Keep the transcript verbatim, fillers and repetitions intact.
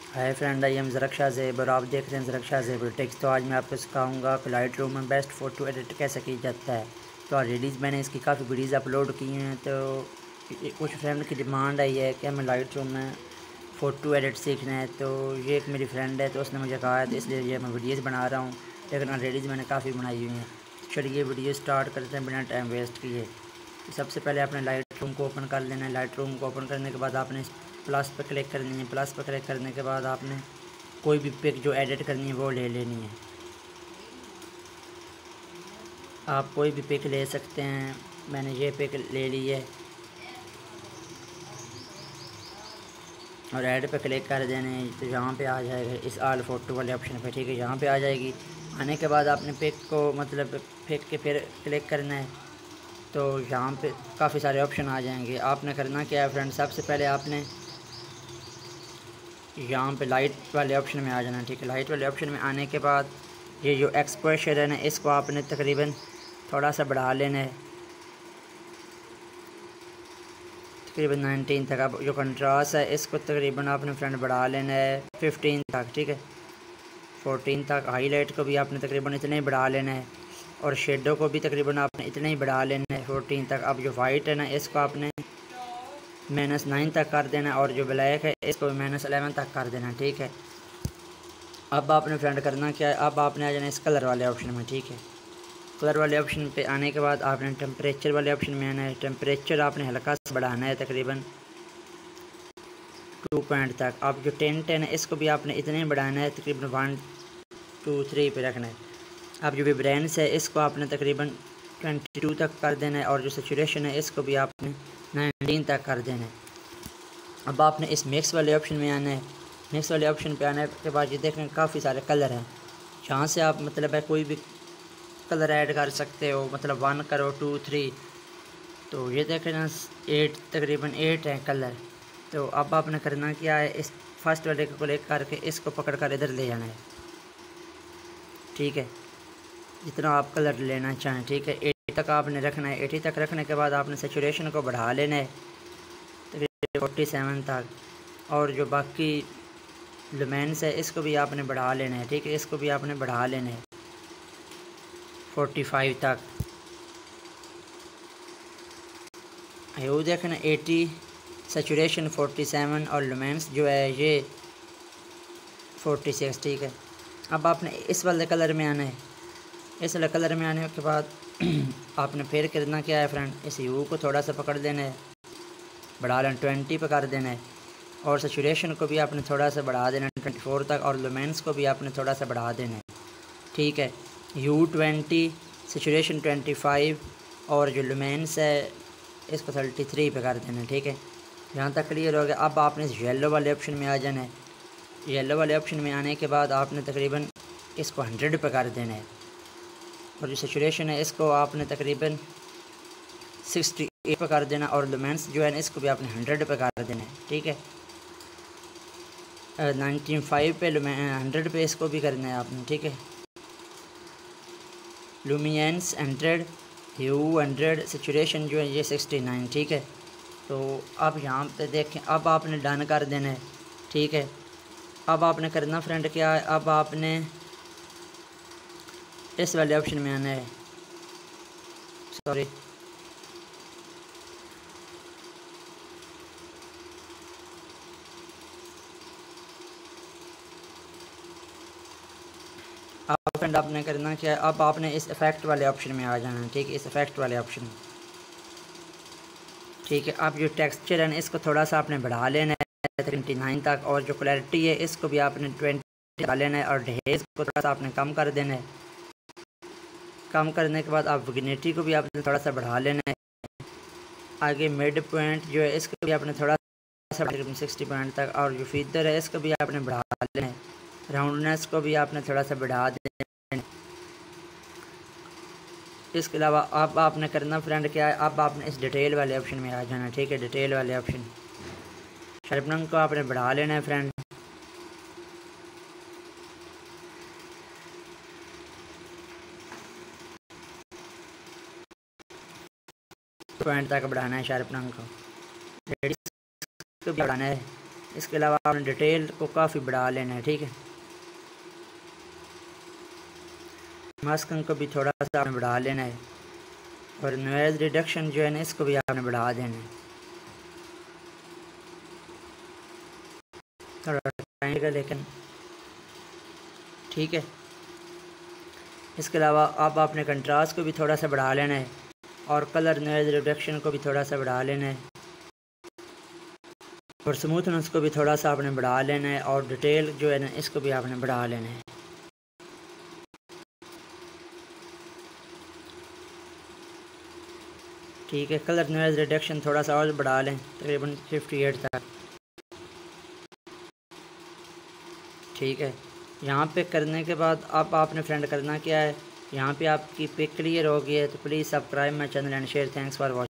Hi friend, I am Zarak Shah Zeb और आप देख रहे हैं ज़रक शाह ज़ेब टेक्स। तो आज मैं आपको सिखाऊंगा कि लाइट रूम में बेस्ट फ़ोटो एडिट कैसे की जाता है। तो ऑलरेडी मैंने इसकी काफ़ी वीडियोज़ अपलोड की हैं। तो कुछ फ्रेंड की डिमांड आई है कि हमें लाइट रूम में फ़ोटो एडिट सीखना है। तो ये एक मेरी फ्रेंड है, तो उसने मुझे कहा है, तो इसलिए ये मैं वीडियोज़ बना रहा हूँ। लेकिन ऑलरेडी मैंने काफ़ी बनाई हुई हैं। चलिए वीडियो स्टार्ट करते हैं बिना टाइम वेस्ट किए। सबसे पहले आपने लाइट रूम को ओपन कर लेना है। लाइट रूम को ओपन करने के बाद आपने प्लस पर क्लिक करनी है। प्लस पर क्लिक करने के बाद आपने कोई भी पिक जो एडिट करनी है वो ले लेनी है। आप कोई भी पिक ले सकते हैं। मैंने ये पिक ले ली है और ऐड पे क्लिक कर देने, तो यहाँ पे आ जाएगा इस आल फोटो वाले ऑप्शन पे। ठीक है, यहाँ पे आ जाएगी। आने के बाद आपने पिक को मतलब पिक के फिर क्लिक करना है। तो यहाँ पे काफ़ी सारे ऑप्शन आ जाएंगे। आपने करना क्या है फ्रेंड, सबसे पहले आपने यहाँ पे लाइट वाले ऑप्शन में आ जाना। ठीक है, लाइट वाले ऑप्शन में आने के बाद ये जो एक्सपोजर है ना, इसको आपने तकरीबन थोड़ा सा बढ़ा लेना है, तकरीबन नाइनटीन तक। अब जो कंट्रास्ट है इसको तकरीबन आपने फ्रेंड बढ़ा लेना है फिफ्टीन तक। ठीक है, फोर्टीन तक। हाईलाइट को भी आपने तकरीबन इतना ही बढ़ा लेना है और शेडो को भी तकरीबन आपने इतना ही बढ़ा लेना है फोर्टीन तक। अब जो वाइट है ना, इसको आपने माइनस नाइन तक कर देना और जो ब्लैक है इसको माइनस एलेवन तक कर देना। ठीक है, अब आपने फ्रेंड करना क्या है, अब आपने आ जाना इस कलर वाले ऑप्शन में। ठीक है, कलर वाले ऑप्शन पे आने के बाद आपने टेम्परेचर वाले ऑप्शन में आना है। टेम्परेचर आपने हल्का सा बढ़ाना है तकरीबन टू पॉइंट तक। अब जो टेंट है ना, इसको भी आपने इतने ही बढ़ाना है, तकरीबन वन टू थ्री पे रखना है। अब जो विब्रेंस है इसको आपने तकरीबन ट्वेंटी टू तक कर देना है और जो सेचुरेशन है इसको भी आपने नाइनटीन तक कर देना है। अब आपने इस मिक्स वाले ऑप्शन में आना है। मिक्स वाले ऑप्शन पे आने के बाद ये देखें काफ़ी सारे कलर हैं। जहाँ से आप मतलब है कोई भी कलर ऐड कर सकते हो, मतलब वन करो टू थ्री। तो ये देखें ना, एट तकरीबन एट हैं कलर। तो अब आपने करना क्या है, इस फर्स्ट वाले को क्लिक करके इसको पकड़ कर इधर ले जाना है। ठीक है, जितना आप कलर लेना चाहें। ठीक है, एटी तक आपने रखना है। एटी तक रखने के बाद आपने सेचुरेशन को बढ़ा लेना है तकरीबन फोर्टी सेवन तक और जो बाकी लुमेंस है इसको भी आपने बढ़ा लेना है। ठीक है, इसको भी आपने बढ़ा लेना है फोर्टी फाइव तक। वो देखना एटी, सेचुरेशन फोर्टी सेवन और लुमेंस जो है ये फोर्टी सिक्स। ठीक है, अब आपने इस वाले कलर में आना है। इस वाले कलर में आने के बाद आपने फिर करना क्या है फ्रेंड, इस यू को थोड़ा सा पकड़ देना है, बढ़ा लेना, ट्वेंटी पे कर देना है और सेचुरेशन को भी आपने थोड़ा सा बढ़ा देना है ट्वेंटी फोर तक और लुमेंस को भी आपने थोड़ा सा बढ़ा देना है। ठीक है, hue twenty, saturation twenty five और जो लुमेंस है इसको थर्टी थ्री पे कर देना है। ठीक है, यहाँ तक क्लियर हो गया। अब आपने इस येलो वाले ऑप्शन में आ जाना है। येलो वाले ऑप्शन में आने के बाद आपने तकरीबन इसको हंड्रेड पे कर देना है और जो सेचुरेशन है इसको आपने तकरीबन सिक्सटी एट पे कर देना और लुमेंस जो है ना इसको भी आपने हंड्रेड पे कर देना है। ठीक है, नाइनटीन फाइव पे हंड्रेड पे इसको भी करना है आपने। ठीक है, luminance hundred, hue hundred, saturation जो है ये सिक्सटी नाइन। ठीक है, तो अब यहाँ पे देखें, अब आपने डन कर देना है। ठीक है, अब आपने करना फ्रेंड क्या है, अब आपने इस वाले ऑप्शन में आना है। सॉरी, अब फ्रेंड आपने करना क्या है, अब आपने इस इफेक्ट वाले ऑप्शन में आ जाना है। ठीक है, इस इफेक्ट वाले ऑप्शन में। ठीक है, अब जो टेक्सचर है ना इसको थोड़ा सा आपने बढ़ा लेना है ट्वेंटी नाइन तक और जो क्लैरिटी है इसको भी आपने ट्वेंटी डाल लेना है और हेज को थोड़ा सा आपने कम कर देना है। कम करने के बाद आप विग्निटी को भी आपने थोड़ा सा बढ़ा लेना है। आगे मिड पॉइंट जो है इसको भी आपने थोड़ा सा सिक्सटी पॉइंट तक और जो फीदर है इसको भी आपने बढ़ा लेना है। राउंडनेस को भी आपने थोड़ा सा बढ़ा देना है। इसके अलावा अब आपने करना फ्रेंड क्या है, अब आपने इस डिटेल वाले ऑप्शन में आ जाना है। ठीक है, डिटेल वाले ऑप्शन, शार्पनिंग को आपने बढ़ा लेना है फ्रेंड। पॉइंट तक बढ़ाना है शार्पनिंग को, रेडियस को भी बढ़ाना है इसके अलावा आपने डिटेल को काफ़ी बढ़ा लेना है, ठीक है। मास्किंग को भी थोड़ा सा आपने बढ़ा लेना है और नॉइज़ रिडक्शन जो है ना इसको भी आपने बढ़ा देना है, थोड़ा टाइम लेकिन ठीक है। इसके अलावा आप आपने कंट्रास्ट को भी थोड़ा सा बढ़ा लेना है और कलर नॉइज़ रिडक्शन को भी थोड़ा सा बढ़ा लेना है और स्मूथनेस को भी थोड़ा सा आपने बढ़ा लेना है और डिटेल जो है ना इसको भी आपने बढ़ा लेना है। ठीक है, कलर नॉइज़ रिडक्शन थोड़ा सा और बढ़ा लें तकरीबन फिफ्टी एट तक, ठीक है। यहाँ पे करने के बाद आप आपने फ्रेंड करना क्या है, यहाँ पे आपकी पिक क्लियर हो गई है तो please subscribe my channel and share. Thanks for watching.